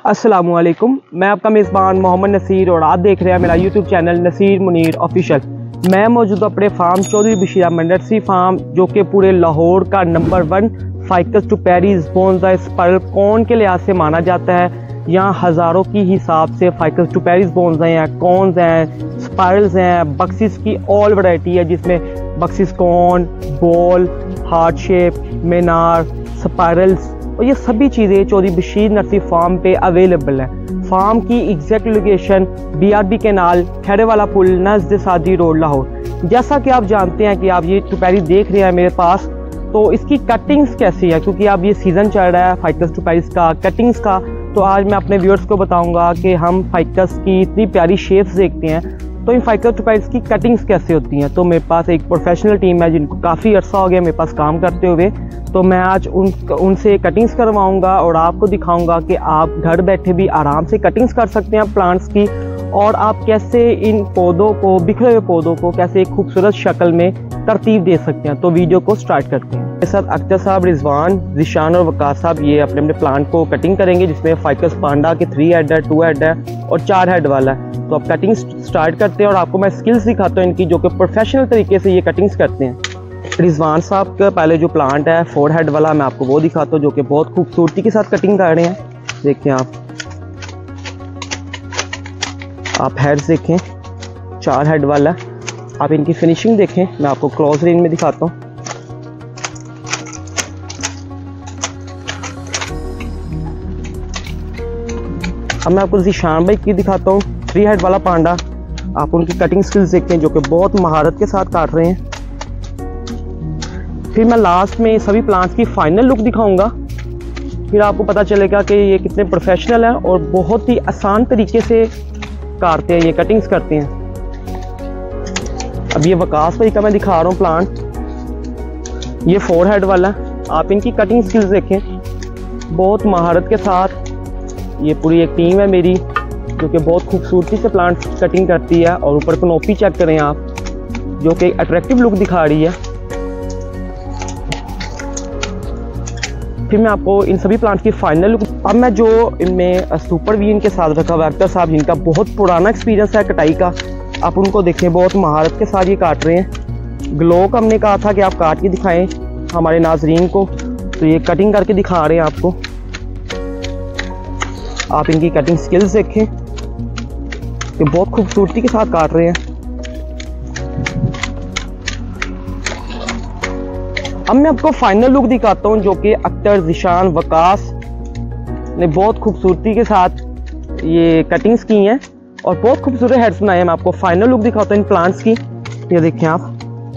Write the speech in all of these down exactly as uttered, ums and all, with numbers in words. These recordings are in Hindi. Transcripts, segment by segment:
अस्सलामुअलैकुम, मैं आपका मेज़बान मोहम्मद नसीर और आप देख रहे हैं मेरा YouTube channel Naseer Munir official. मैं मौजूद अपने farm Chaudhry Bashir Ahmad nursery farm, जो कि पूरे लाहौर का number one ficus topiaries bonsai spiral cone के लिहाज से माना जाता है। यहाँ हज़ारों की हिसाब से फाइकस टू पेरीज बोनसाई हैं, कॉर्न्स हैं, स्पाइरल्स हैं, बक्सिस की ऑल वैरायटी है, जिसमें buxus cone, ball, heart shape, मीनार, स्पाइरल्स और ये सभी चीज़ें चौधरी बशीर नर्सरी फार्म पे अवेलेबल है। फार्म की exact location B R B canal, खैरे वाला पुल, नज़द सादी रोड, लाहौर। जैसा कि आप जानते हैं कि आप ये टुपैरी देख रहे हैं मेरे पास, तो इसकी कटिंग्स कैसी है, क्योंकि अब ये सीज़न चल रहा है फाइकस टुपैरीज का, कटिंग्स का। तो आज मैं अपने व्यूअर्स को बताऊंगा कि हम फाइकस की इतनी प्यारी शेप्स देखते हैं, तो इन फाइकस टुपैरीज की कटिंग्स कैसे होती हैं। तो मेरे पास एक प्रोफेशनल टीम है जिनको काफ़ी अर्सा हो गया मेरे पास काम करते हुए, तो मैं आज उन उनसे कटिंग्स करवाऊंगा और आपको दिखाऊंगा कि आप घर बैठे भी आराम से कटिंग्स कर सकते हैं प्लांट्स की, और आप कैसे इन पौधों को, बिखरे हुए पौधों को कैसे एक खूबसूरत शक्ल में तरतीब दे सकते हैं। तो वीडियो को स्टार्ट करते हैं। मेरे साथ अख्तर साहब, रिजवान, जिशान और वकास साहब ये अपने अपने प्लांट को कटिंग करेंगे, जिसमें फाइकस पांडा के थ्री हेड है, टू हेड है और चार हेड वाला है। तो अब कटिंग स्टार्ट करते हैं और आपको मैं स्किल्स दिखाता हूँ इनकी, जो कि प्रोफेशनल तरीके से ये कटिंग्स करते हैं। रिजवान साहब का पहले जो प्लांट है फोर हेड वाला, मैं आपको वो दिखाता हूँ, जो कि बहुत खूबसूरती के साथ कटिंग कर रहे हैं। देखिए आप आप हेड्स देखें, चार हेड वाला है। आप इनकी फिनिशिंग देखें, मैं आपको क्लोज रेंज में दिखाता हूँ। अब मैं आपको जिशान भाई की दिखाता हूँ, थ्री हेड वाला पांडा। आप उनकी कटिंग स्किल्स देखें, जो कि बहुत महारत के साथ काट रहे हैं। फिर मैं लास्ट में सभी प्लांट्स की फाइनल लुक दिखाऊंगा, फिर आपको पता चलेगा कि ये कितने प्रोफेशनल हैं और बहुत ही आसान तरीके से काटते हैं, ये कटिंग्स करते हैं। अब ये वकास भाई का मैं दिखा रहा हूँ प्लांट, ये फोर हेड वाला। आप इनकी कटिंग स्किल्स देखें, बहुत महारत के साथ। ये पूरी एक टीम है मेरी जो कि बहुत खूबसूरती से प्लांट कटिंग करती है, और ऊपर कनोपी चेक करें आप, जो कि अट्रैक्टिव लुक दिखा रही है। फिर मैं आपको इन सभी प्लांट्स की फाइनल लुक। अब मैं जो इनमें सुपर वी इनके साथ रखा हुआ अख्तर साहब, जिनका बहुत पुराना एक्सपीरियंस है कटाई का, आप उनको देखें, बहुत महारत के साथ ये काट रहे हैं। ग्लो का हमने कहा था कि आप काट के दिखाएं हमारे नाजरीन को, तो ये कटिंग करके दिखा रहे हैं आपको। आप इनकी कटिंग स्किल्स देखें, ये बहुत खूबसूरती के साथ काट रहे हैं। अब मैं आपको फाइनल लुक दिखाता हूँ, जो कि अख्तर, जिशान, वकास ने बहुत खूबसूरती के साथ ये कटिंग्स की हैं और बहुत खूबसूरत हेड्स बनाए हैं। मैं आपको फाइनल लुक दिखाता हूँ इन प्लांट्स की। ये देखें आप,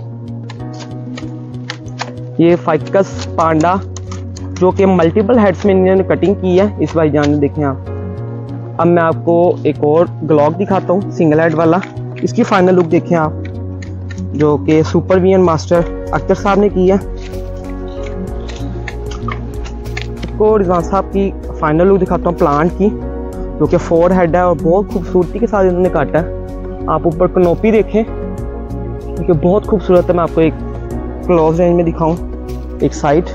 ये फाइकस पांडा, जो कि मल्टीपल हेड्स में इन्होंने कटिंग की है इस भाईजान ने, देखें आप। अब मैं आपको एक और ग्लॉक दिखाता हूँ सिंगल हेड वाला, इसकी फाइनल लुक देखें आप, जो कि सुपर वीएन मास्टर अख्तर साहब ने की है। को रिजवान साहब की फाइनल लुक दिखाता हूँ प्लांट की, जो कि फोर हेड है और बहुत खूबसूरती के साथ इन्होंने काटा है। आप ऊपर कनोपी देखें, क्योंकि बहुत खूबसूरत है। मैं आपको एक क्लोज रेंज में दिखाऊं, एक साइड।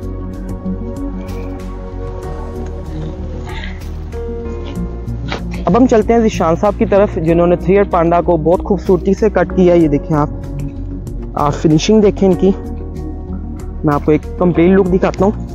अब हम चलते हैं जिशान साहब की तरफ, जिन्होंने थ्री हेड पांडा को बहुत खूबसूरती से कट किया। ये देखें आप आप फिनिशिंग देखें इनकी। मैं आपको एक कंप्लीट लुक दिखाता हूँ।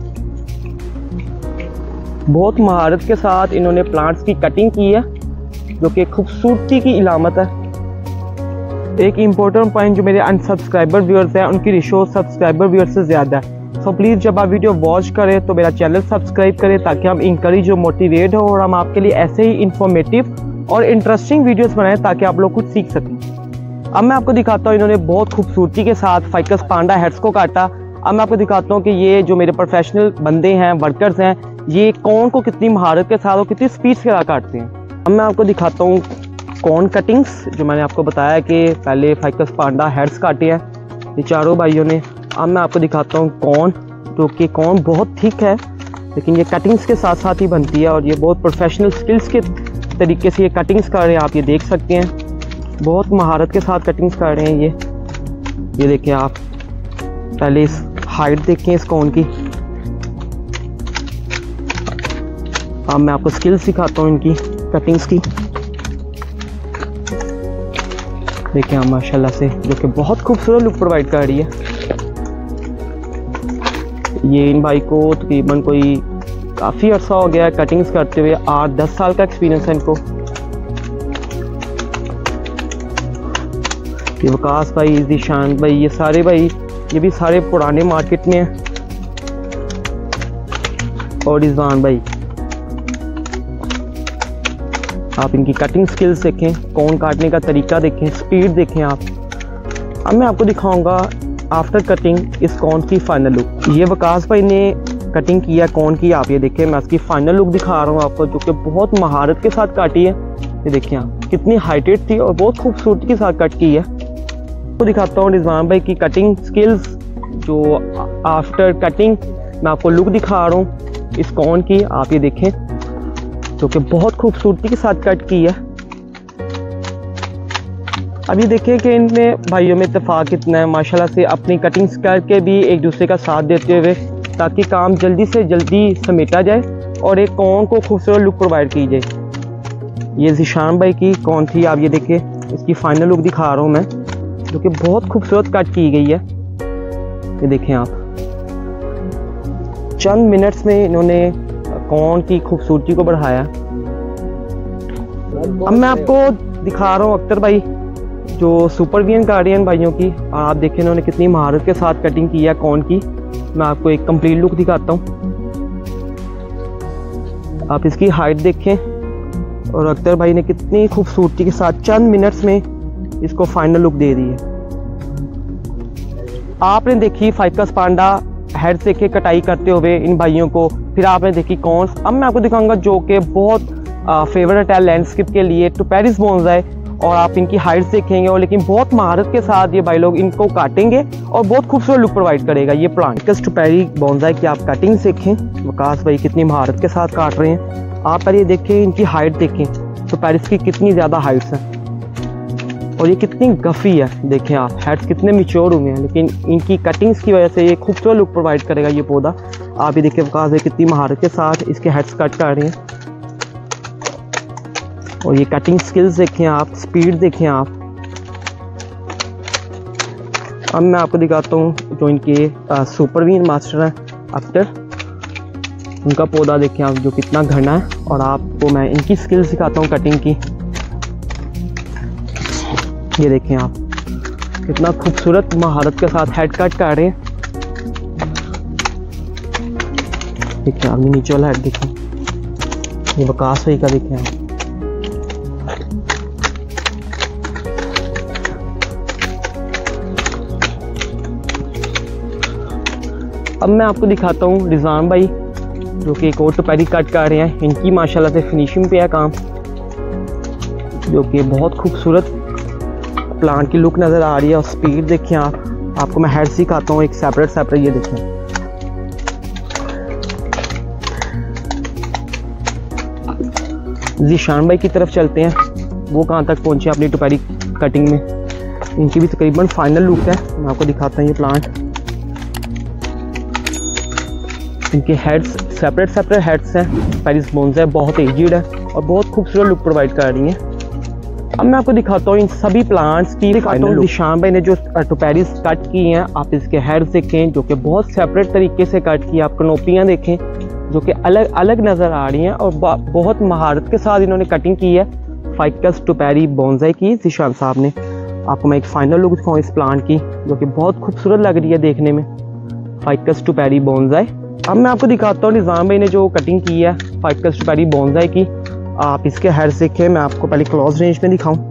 बहुत महारत के साथ इन्होंने प्लांट्स की कटिंग की है, जो कि खूबसूरती की इलामत है। एक इम्पोर्टेंट पॉइंट, जो मेरे अनसब्सक्राइबर व्यूअर्स हैं, उनकी रेशो सब्सक्राइबर व्यूअर्स से ज़्यादा है। सो प्लीज़ जब आप वीडियो वॉच करें तो मेरा चैनल सब्सक्राइब करें, ताकि हम इंकरेज और मोटिवेट हो और हम आपके लिए ऐसे ही इंफॉर्मेटिव और इंटरेस्टिंग वीडियोस बनाएं, ताकि आप लोग कुछ सीख सकें। अब मैं आपको दिखाता हूँ, इन्होंने बहुत खूबसूरती के साथ फाइकस पांडा हेड्स को काटा। अब मैं आपको दिखाता हूँ कि ये जो मेरे प्रोफेशनल बंदे हैं, वर्कर्स हैं, ये कॉर्न को कितनी महारत के साथ और कितनी स्पीड से काटते हैं। अब मैं आपको दिखाता हूँ कॉर्न कटिंग्स, जो मैंने आपको बताया कि पहले फाइकस पांडा हेड्स काटे हैं ये चारों भाइयों ने। अब मैं आपको दिखाता हूँ कॉर्न, जो कि कॉर्न बहुत थिक है, लेकिन ये कटिंग्स के साथ साथ ही बनती है, और ये बहुत प्रोफेशनल स्किल्स के तरीके से ये कटिंग्स कर रहे हैं। आप ये देख सकते हैं, बहुत महारत के साथ कटिंग्स कर रहे हैं ये ये देखें आप। पहले इस हाइट देखें इस कॉर्न की, अब मैं आपको स्किल्स सिखाता हूँ इनकी कटिंग्स की। देखिए आप माशाल्लाह से, जो कि बहुत खूबसूरत लुक प्रोवाइड कर रही है। ये इन भाई को तकरीबन कोई काफ़ी अर्सा हो गया है कटिंग्स करते हुए, आठ दस साल का एक्सपीरियंस है इनको। ये वकास भाई, ज़ीशान भाई, ये सारे भाई, ये भी सारे पुराने मार्केट में हैं। और रिजवान भाई, आप इनकी कटिंग स्किल्स देखें, कौन काटने का तरीका देखें, स्पीड देखें आप। अब मैं आपको दिखाऊंगा आफ्टर कटिंग इस कौन की फाइनल लुक। ये वकास भाई ने कटिंग किया कौन की, आप ये देखें। मैं इसकी फाइनल लुक दिखा रहा हूँ आपको, जो कि बहुत महारत के साथ काटी है। ये देखिए आप, कितनी हाइटेड थी और बहुत खूबसूरती के साथ कट की है। तो दिखाता हूँ रिजवान भाई की कटिंग स्किल्स, जो आफ्टर कटिंग मैं आपको लुक दिखा रहा हूँ इस कौन की, आप ये देखें, जो कि बहुत खूबसूरती के साथ कट की है। अभी देखिए कि इनमें भाइयों में इत्तेफाक कितना है माशाल्लाह से, अपनी कटिंग्स करके भी एक दूसरे का साथ देते हुए, ताकि काम जल्दी से जल्दी समेटा जाए और एक कौन को खूबसूरत लुक प्रोवाइड की जाए। ये ज़ीशान भाई की कौन थी, आप ये देखिए, इसकी फाइनल लुक दिखा रहा हूँ मैं, जो कि बहुत खूबसूरत कट की गई है। ये देखें आप, चंद मिनट्स में इन्होंने कौन की खूबसूरती को बढ़ाया। अब मैं आपको दिखा रहा हूँ अख्तर भाई, जो सुपर वीएन गार्डियन भाइयों की। आप देखें इन्होंने कितनी महारत के साथ कटिंग की है कौन की। मैं आपको एक कंप्लीट लुक दिखाता हूँ, आप इसकी हाइट देखें, और अख्तर भाई ने कितनी खूबसूरती के साथ चंद मिनट्स में इसको फाइनल लुक दे दी है। आपने देखी फाइकस पांडा हेड से के कटाई करते हुए इन भाइयों को, फिर आपने देखी कौन। अब मैं आपको दिखाऊंगा जो कि बहुत फेवरेट है लैंडस्केप के लिए, टोपैरिस बोनसाई। और आप इनकी हाइट देखेंगे, और लेकिन बहुत महारत के साथ ये भाई लोग इनको काटेंगे और बहुत खूबसूरत लुक प्रोवाइड करेगा ये प्लांट। फिकस टोपैरिस बोनसाई की आप कटिंग देखें, वकास भाई कितनी महारत के साथ काट रहे हैं। आप पर ये देखें, इनकी हाइट देखें, टोपैरिस की कितनी ज़्यादा हाइट्स हैं और ये कितनी गफ़ी है। देखें आप, हेड्स कितने मिच्योर हुए हैं, लेकिन इनकी कटिंग्स की वजह से ये खूबसूरत लुक प्रोवाइड करेगा ये पौधा। आप ये देखिए वकास भाई कितनी महारत के साथ इसके हेड्स कट कर रहे हैं। और ये कटिंग स्किल्स देखें आप, स्पीड देखें आप। अब मैं आपको दिखाता हूँ जो इनके सुपर वीन मास्टर हैं अख्तर, उनका पौधा देखें आप, जो कितना घना है। और आपको मैं इनकी स्किल्स दिखाता हूँ कटिंग की। ये देखें आप, कितना खूबसूरत महारत के साथ हेड कट कर रहे हैं। देखिए आप, नीचे वाला हेड देखें, ये वकास भाई का देखें आप। अब मैं आपको दिखाता हूँ रिजवान भाई, जो कि एक और टोपैरी कट कर रहे हैं। इनकी माशाल्लाह से फिनिशिंग पे है काम, जो कि बहुत खूबसूरत प्लांट की लुक नज़र आ रही है। और स्पीड देखें आप, आपको मैं हेड दिखाता हूँ एक सेपरेट सेपरेट। ये देखें, ज़ीशान भाई की तरफ चलते हैं, वो कहाँ तक पहुँचे अपनी टोपैरी कटिंग में। इनकी भी तकरीबन फाइनल लुक है, मैं आपको दिखाता हूँ ये प्लांट। इनके हेड्स सेपरेट सेपरेट हेड्स हैं, टोपैरिस बोनसाई बहुत एजिड है और बहुत खूबसूरत लुक प्रोवाइड कर रही हैं। अब मैं आपको दिखाता हूँ इन सभी प्लांट्स की दिखाता हूँ। ज़ीशान भाई ने जो टोपैरिस कट की हैं, आप इसके हेड्स देखें, जो कि बहुत सेपरेट तरीके से कट की। आप कनोपियाँ देखें, जो कि अलग अलग नज़र आ रही हैं, और बहुत महारत के साथ इन्होंने कटिंग की है फाइकस टोपैरिस बोनसाई की ज़ीशान साहब ने। आपको मैं एक फाइनल लुक दिखाऊँ इस प्लांट की, जो कि बहुत खूबसूरत लग रही है देखने में, फाइकस टोपैरिस बोनसाई। अब मैं आपको दिखाता हूँ रिजवान भाई ने जो कटिंग की है फाइकस टोपैरिस बोनसाई की। आप इसके हेड देखें, मैं आपको पहले क्लोज रेंज में दिखाऊं।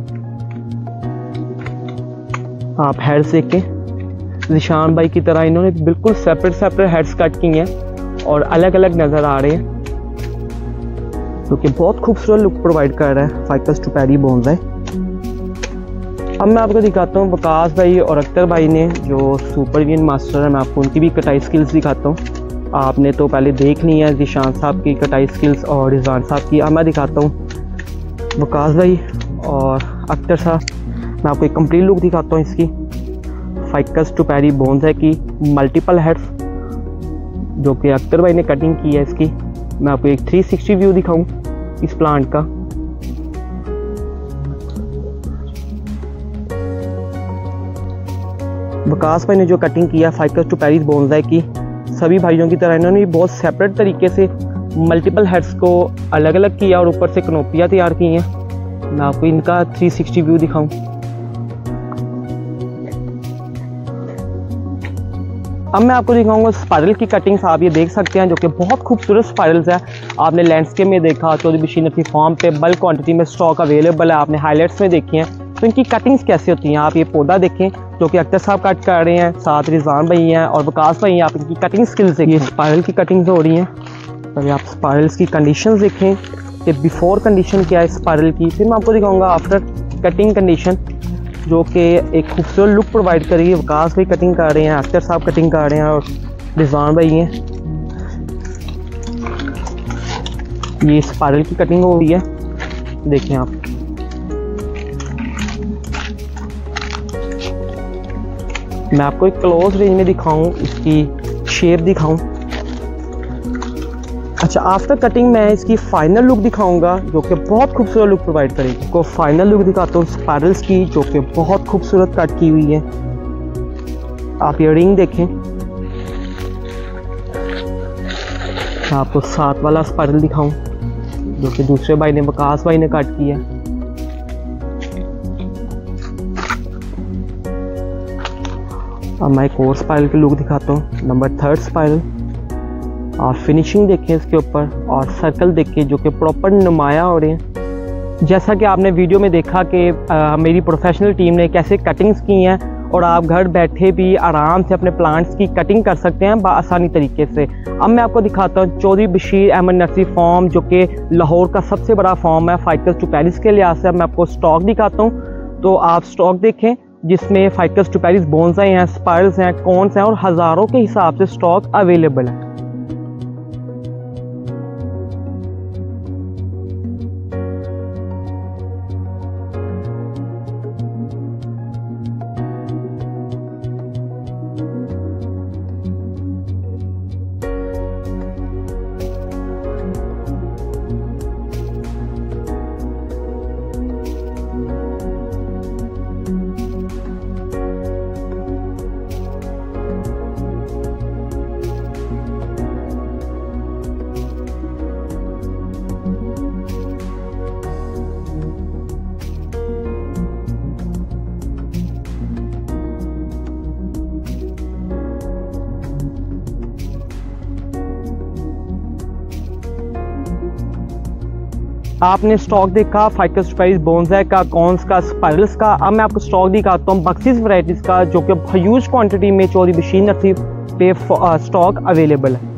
आप हेड देखें, ज़ीशान भाई की तरह इन्होंने बिल्कुल सेपरेट सेपरेट हेड्स कट किए हैं और अलग अलग नज़र आ रहे हैं, जो कि बहुत खूबसूरत लुक प्रोवाइड कर रहा है फाइकस टोपैरिस बोनसाई। अब मैं आपको दिखाता हूँ वकास भाई और अख्तर भाई ने जो सुपर वीएन मास्टर है, मैं आपको उनकी भी कटाई स्किल्स दिखाता हूँ। आपने तो पहले देख ली है ज़ीशान साहब की कटाई स्किल्स और रिजवान साहब की। अब मैं दिखाता हूँ वकास भाई और अख्तर साहब। मैं आपको एक कंप्लीट लुक दिखाता हूँ इसकी, फाइकस टोपैरिस बोनसाई की मल्टीपल हेड्स, जो कि अख्तर भाई ने कटिंग की है इसकी। मैं आपको एक थ्री सिक्सटी व्यू दिखाऊं इस प्लांट का। वकास भाई ने जो कटिंग किया फाइकस टुपेरिस बोनसाई की, सभी भाइयों की तरह इन्होंने भी बहुत सेपरेट तरीके से मल्टीपल हेड्स को अलग अलग किया और ऊपर से कनोपियाँ तैयार की हैं। मैं आपको इनका थ्री सिक्सटी व्यू दिखाऊं। अब मैं आपको दिखाऊंगा स्पाइरल की कटिंग्स। आप ये देख सकते हैं जो कि बहुत खूबसूरत स्पाइरल्स है। आपने लैंडस्केप में देखा, चौधरी बशीर नकवी फार्म पे बल्क क्वांटिटी में स्टॉक अवेलेबल है, आपने हाईलाइट्स में देखी हैं। तो इनकी कटिंग्स कैसे होती हैं, आप ये पौधा देखें जो कि अख्तर साहब कट कर रहे हैं, साथ रिजवान भाई हैं और वकास भाई हैं। आप इनकी कटिंग स्किल्स देखिए, स्पाइरल की कटिंग्स हो रही हैं। पहले आप स्पाइरल्स की कंडीशंस देखें कि बिफोर कंडीशन क्या है स्पाइरल की, फिर मैं आपको दिखाऊंगा आफ्टर कटिंग कंडीशन जो कि एक खूबसूरत लुक प्रोवाइड करेगी। वकास भाई कटिंग कर रहे हैं, अख्तर साहब कटिंग कर रहे हैं और रिजवान भाई हैं। ये स्पाइरल की कटिंग हो रही है, देखें आप। मैं आपको एक क्लोज रेंज में दिखाऊं, इसकी शेप दिखाऊं। अच्छा, आफ्टर कटिंग मैं इसकी फाइनल लुक दिखाऊंगा जो कि बहुत खूबसूरत लुक प्रोवाइड करेगी। को फाइनल लुक दिखाता हूँ स्पाइरल्स की जो कि बहुत खूबसूरत कट की हुई है। आप ये रिंग देखें। मैं आपको साथ वाला स्पाइरल दिखाऊं जो कि दूसरे भाई ने, वकास भाई ने कट किया। अब मैं एक और स्पाइरल की लुक दिखाता हूँ, नंबर थर्ड स्पाइरल। और फिनिशिंग देखें इसके ऊपर और सर्कल देखें जो कि प्रॉपर नुमाया हो रहे हैं। जैसा कि आपने वीडियो में देखा कि आ, मेरी प्रोफेशनल टीम ने कैसे कटिंग्स की हैं और आप घर बैठे भी आराम से अपने प्लांट्स की कटिंग कर सकते हैं आसानी तरीके से। अब मैं आपको दिखाता हूँ चौधरी बशीर अहमद नर्सरी फार्म जो कि लाहौर का सबसे बड़ा फार्म है फाइकस टुपेरिस के लिहाज से। मैं आपको स्टॉक दिखाता हूँ, तो आप स्टॉक देखें जिसमें फाइकस टुपेरिस बोनसाई हैं, स्पाइरल्स हैं, कॉन्स हैं और हज़ारों के हिसाब से स्टॉक अवेलेबल है। आपने स्टॉक देखा फाइकस टुपेरिस बोनसाई का, कॉन्स का, स्पाइरल्स का। अब मैं आपको स्टॉक दिखाता हूँ बक्सिस वैरायटीज़ का जो कि ह्यूज क्वांटिटी में चौधरी बशीर नर्सरी पे स्टॉक अवेलेबल है।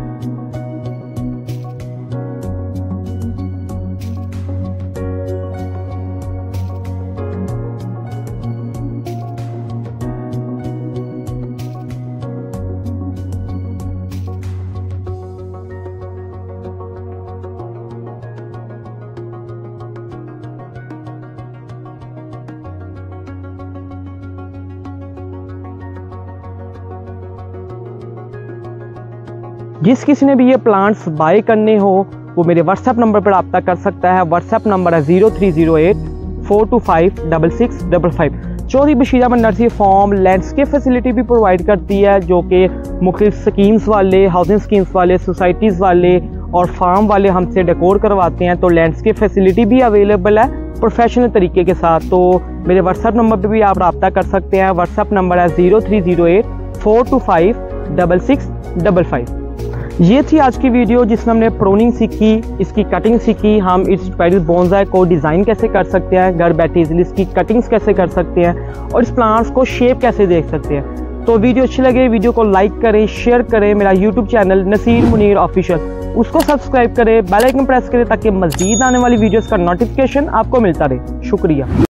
जिस किसी ने भी ये प्लांट्स बाय करने हो वो मेरे व्हाट्सएप नंबर पर रब्ता कर सकता है। व्हाट्सएप नंबर है zero three zero eight four two five double six double five. Chaudhry Bashir Ahmad nursery farm landscape facility भी प्रोवाइड करती है जो कि मुख्तलिफ स्कीम्स वाले, हाउसिंग स्कीम्स वाले, सोसाइटीज़ वाले और फार्म वाले हमसे डेकोर करवाते हैं। तो लैंडस्केप फैसिलिटी भी अवेलेबल है प्रोफेशनल तरीके के साथ। तो मेरे व्हाट्सएप नंबर पर भी आप रब्ता कर सकते हैं। व्हाट्सएप नंबर है zero three zero eight four two five double six double five. ये थी आज की वीडियो जिसमें हमने प्रोनिंग सीखी, इसकी कटिंग सीखी, हम इस टुपेरिस बोनसाई को डिज़ाइन कैसे कर सकते हैं घर बैठे इजीली, इसकी कटिंग्स कैसे कर सकते हैं और इस प्लांट्स को शेप कैसे देख सकते हैं। तो वीडियो अच्छी लगे वीडियो को लाइक करें, शेयर करें। मेरा YouTube channel Naseer Munir official उसको सब्सक्राइब करें, बेल आइकन प्रेस करें ताकि मज़ीद आने वाली वीडियोज़ का नोटिफिकेशन आपको मिलता रहे। शुक्रिया।